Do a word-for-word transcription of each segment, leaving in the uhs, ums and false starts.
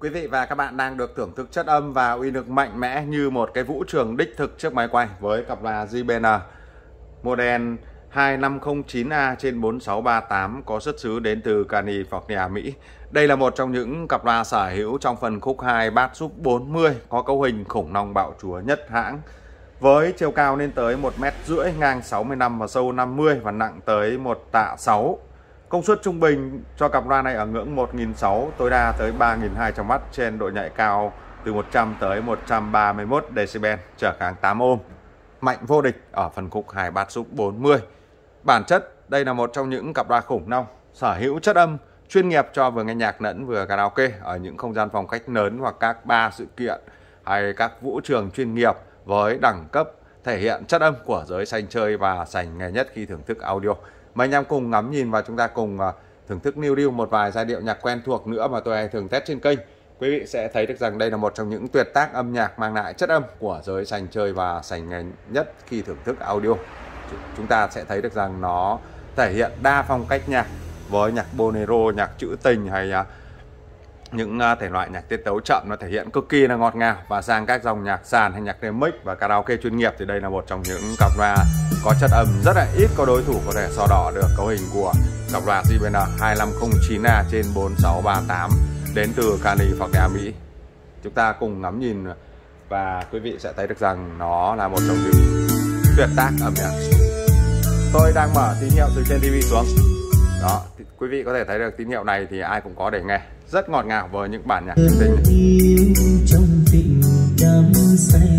Quý vị và các bạn đang được thưởng thức chất âm và uy lực mạnh mẽ như một cái vũ trường đích thực trước máy quay với cặp loa gi bê en model hai năm không chín A trên bốn sáu ba tám có xuất xứ đến từ California, Mỹ. Đây là một trong những cặp loa sở hữu trong phân khúc hai bass sub bốn mươi có cấu hình khủng long bạo chúa nhất hãng. Với chiều cao lên tới một mét rưỡi, ngang sáu mươi lăm và sâu năm mươi và nặng tới một tạ sáu. Công suất trung bình cho cặp loa này ở ngưỡng một nghìn sáu trăm, tối đa tới ba nghìn hai trăm oát trên độ nhạy cao từ một trăm tới một trăm ba mươi mốt decibel, trở kháng tám ohm. Mạnh vô địch ở phân khúc hai bass sub bốn mươi. Bản chất, đây là một trong những cặp loa khủng long sở hữu chất âm chuyên nghiệp cho vừa nghe nhạc lẫn vừa karaoke ở những không gian phòng khách lớn hoặc các bar sự kiện hay các vũ trường chuyên nghiệp với đẳng cấp thể hiện chất âm của giới sành chơi và sành nghề nhất khi thưởng thức audio. Mời anh em cùng ngắm nhìn và chúng ta cùng thưởng thức new điệu một vài giai điệu nhạc quen thuộc nữa mà tôi hay thường test trên kênh. Quý vị sẽ thấy được rằng đây là một trong những tuyệt tác âm nhạc mang lại chất âm của giới sành chơi và sành nghề nhất khi thưởng thức audio. Chúng ta sẽ thấy được rằng nó thể hiện đa phong cách nhạc với nhạc bolero, nhạc trữ tình hay những thể loại nhạc tiết tấu chậm, nó thể hiện cực kỳ là ngọt ngào. Và sang các dòng nhạc sàn hay nhạc remix và karaoke chuyên nghiệp thì đây là một trong những cặp loa có chất âm rất là ít có đối thủ có thể so đỏ được cấu hình của cặp loa gi bê en hai năm không chín A trên bốn sáu ba tám đến từ California, Mỹ. Chúng ta cùng ngắm nhìn và quý vị sẽ thấy được rằng nó là một trong những tuyệt tác âm nhạc. Tôi đang mở tín hiệu từ trên ti vi xuống. Đó, thì quý vị có thể thấy được tín hiệu này thì ai cũng có để nghe. Rất ngọt ngào với những bản nhạc trữ tình. Trong tình đắm say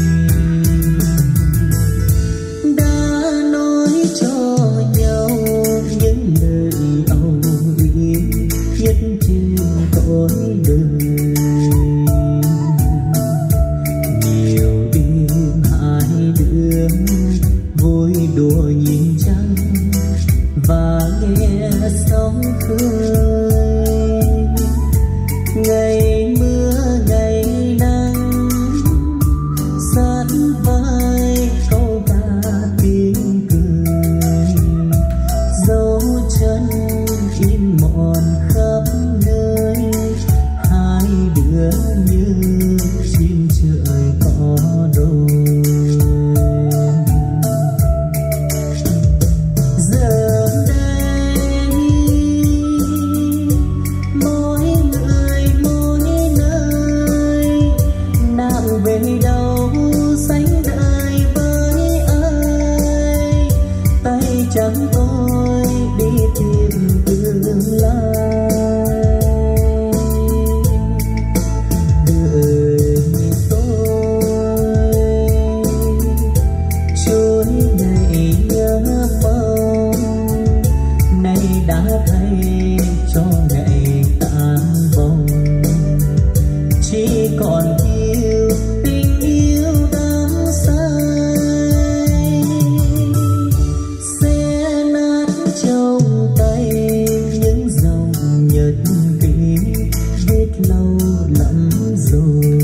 đã nói cho nhau những lời âu yếm nhất trên cõi đời. Nhiều đêm hai đứa vui đùa nhìn trăng và nghe sóng khơi. Ngày mưa ngày nắng sát vai câu ca tiếng cười, dấu chân in mòn khắp nơi. Hai đứa như chim trời có đôi. Giờ đây mỗi người mỗi nơi, nào về đâu sánh đời với ai. Tay trắng tôi đi tìm tương lai. Đời tôi trôi ngày nhớ mong, nay đã thay cho ngày tan vong. Chỉ còn yêu tình yêu đắm say, sẽ nát trong tay những dòng nhật ký viết lâu lắm rồi.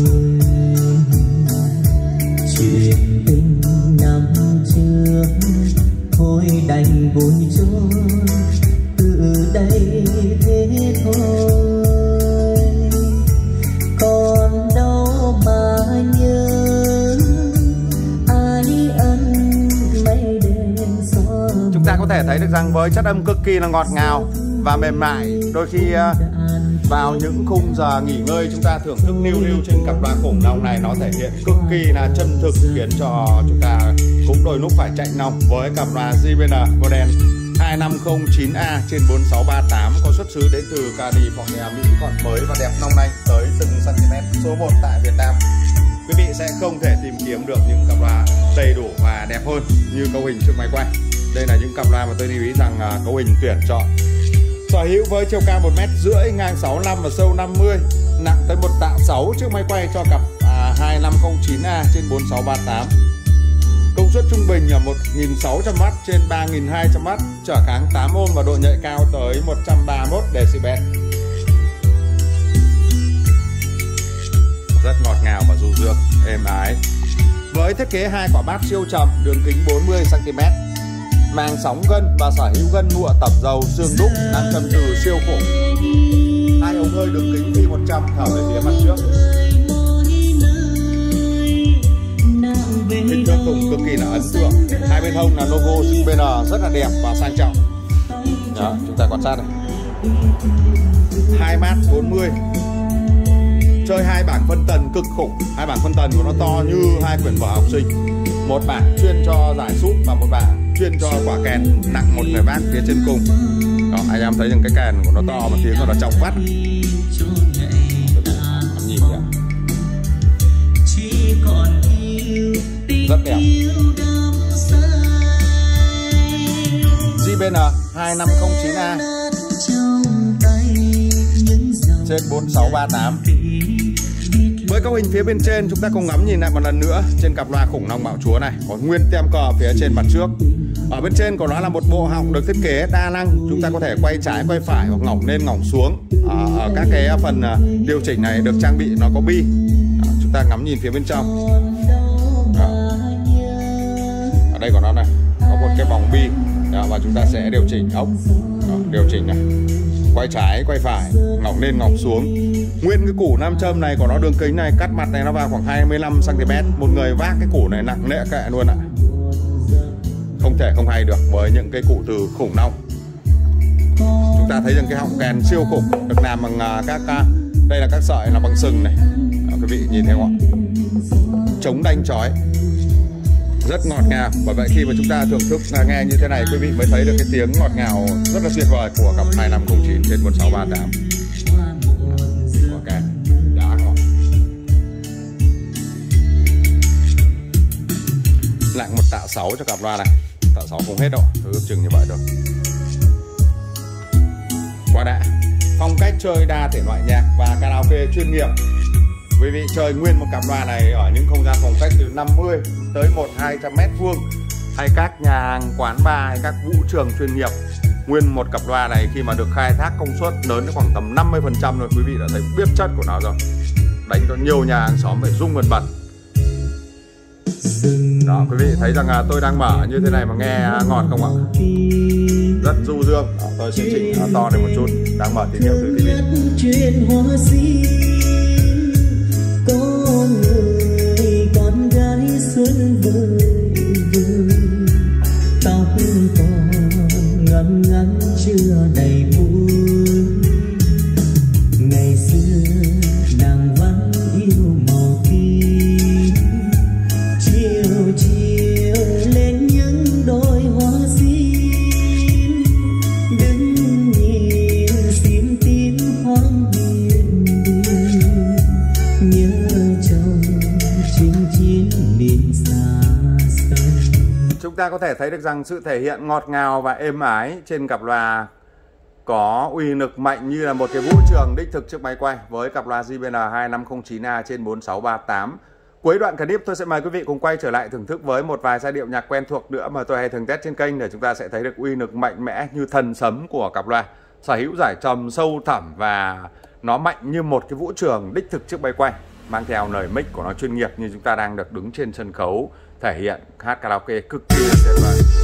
Chuyện tình năm trước thôi đành vùi trôi, từ đây thế thôi. Còn đâu mà nhớ ai ân mây đen xóa. Chúng ta có thể thấy được rằng với chất âm cực kỳ là ngọt ngào và mềm mại, đôi khi vào những khung giờ nghỉ ngơi chúng ta thưởng thức new điệu trên cặp loa khủng long này, nó thể hiện cực kỳ là chân thực, khiến cho chúng ta cũng đôi lúc phải chạy nòng với cặp loa gi bê en model hai năm không chín A trên bốn sáu ba tám có xuất xứ đến từ California, Mỹ, còn mới và đẹp long lanh tới từng cm, số một tại Việt Nam. Quý vị sẽ không thể tìm kiếm được những cặp loa đầy đủ và đẹp hơn như cấu hình trước máy quay. Đây là những cặp loa mà tôi lưu ý rằng cấu hình tuyển chọn. Sở hữu với chiều cao một mét rưỡi, ngang sáu mươi lăm và sâu năm mươi, nặng tới một tạ sáu trước máy quay cho cặp à, hai năm không chín A trên bốn sáu ba tám. Công suất trung bình là một nghìn sáu trăm oát trên ba nghìn hai trăm oát, trở kháng tám ohm và độ nhạy cao tới một trăm ba mươi mốt decibel. Rất ngọt ngào và du dương, êm ái. Với thiết kế hai quả bass siêu trầm, đường kính bốn mươi xăng ti mét, mang sóng gân và sở hữu gân lụa tập dầu xương đúc, nam châm từ siêu khủng. Hai ống hơi đường kính phi một trăm thở về phía mặt trước. Kích thước thùng cực kỳ là ấn tượng. Hai bên hông là logo gi bê en rất là đẹp và sang trọng. Đó, chúng ta quan sát này. hai mát bốn mươi. Chơi hai bảng phân tần cực khủng. Hai bảng phân tần của nó to như hai quyển vở học sinh. Một bảng chuyên cho giải súp và một bảng chuyên cho quả kèn nặng một người vác phía trên cùng. Đó, anh em thấy rằng cái kèn của nó to mà tiếng của nó trong vắt. Em nhìn kìa. Rất đẹp. gi bê en hai năm không chín A trên bốn sáu ba tám. Với cấu hình phía bên trên, chúng ta cùng ngắm nhìn lại một lần nữa. Trên cặp loa khủng long bạo chúa này có nguyên tem cờ phía trên mặt trước. Ở bên trên của nó là một bộ họng được thiết kế đa năng. Chúng ta có thể quay trái quay phải hoặc ngỏng lên ngỏng xuống. Ở, ở các cái phần điều chỉnh này được trang bị nó có bi. Đó, chúng ta ngắm nhìn phía bên trong. Đó. Ở đây của nó này có một cái vòng bi. Đó, và chúng ta sẽ điều chỉnh ốc. Đó, điều chỉnh này, quay trái quay phải, ngỏng lên ngỏng xuống. Nguyên cái củ nam châm này của nó đường kính này, cắt mặt này nó vào khoảng hai mươi lăm xăng ti mét. Một người vác cái củ này nặng nệ kệ luôn ạ. Không thể không hay được với những cái củ từ khủng long. Chúng ta thấy rằng cái họng kèn siêu khủng, được làm bằng các đây là các sợi là bằng sừng này. Đó, quý vị nhìn thấy không ạ? Chống đanh chói, rất ngọt ngào. Bởi vậy khi mà chúng ta thưởng thức nghe như thế này, quý vị mới thấy được cái tiếng ngọt ngào rất là tuyệt vời của cặp hai năm không chín trên bốn sáu ba tám. Ok, đã ngon. Lại một tạ sáu cho cặp loa này. Tạ sáu không hết đâu, tôi ước chừng như vậy thôi. Quá đã. Phong cách chơi đa thể loại nhạc và karaoke chuyên nghiệp. Quý vị chơi nguyên một cặp loa này ở những không gian phòng khách từ năm mươi tới một hai trăm mét vuông, hay các nhà hàng, quán bar, hay các vũ trường chuyên nghiệp. Nguyên một cặp loa này khi mà được khai thác công suất lớn đến khoảng tầm năm mươi phần trăm rồi, quý vị đã thấy biết chất của nó rồi. Đánh cho nhiều nhà hàng xóm phải rung bần bật. Đó, quý vị thấy rằng là tôi đang mở như thế này mà nghe ngọt không ạ? Rất du dương. Đó, tôi sẽ chỉnh nó to lên một chút. Đang mở tín hiệu từ ti vi. Có người con gái xuân vơi vơi, tóc còn ngắn ngắn chưa đầy vui. Ngày xưa nàng vẫn yêu màu kim, chiều chiều lên những đôi hoa sim, đứng nhìn sim tím hoang biên đường, nhớ chồng chinh chiến miền xa xôi. Chúng ta có thể thấy được rằng sự thể hiện ngọt ngào và êm ái trên cặp loa có uy lực mạnh như là một cái vũ trường đích thực trước máy quay với cặp loa gi bê en hai năm không chín A trên bốn sáu ba tám. Cuối đoạn clip tôi sẽ mời quý vị cùng quay trở lại thưởng thức với một vài giai điệu nhạc quen thuộc nữa mà tôi hay thường test trên kênh, để chúng ta sẽ thấy được uy lực mạnh mẽ như thần sấm của cặp loa. Sở hữu giải trầm sâu thẳm và nó mạnh như một cái vũ trường đích thực trước máy quay, mang theo lời mic của nó chuyên nghiệp như chúng ta đang được đứng trên sân khấu thể hiện hát karaoke cực kỳ tuyệt vời.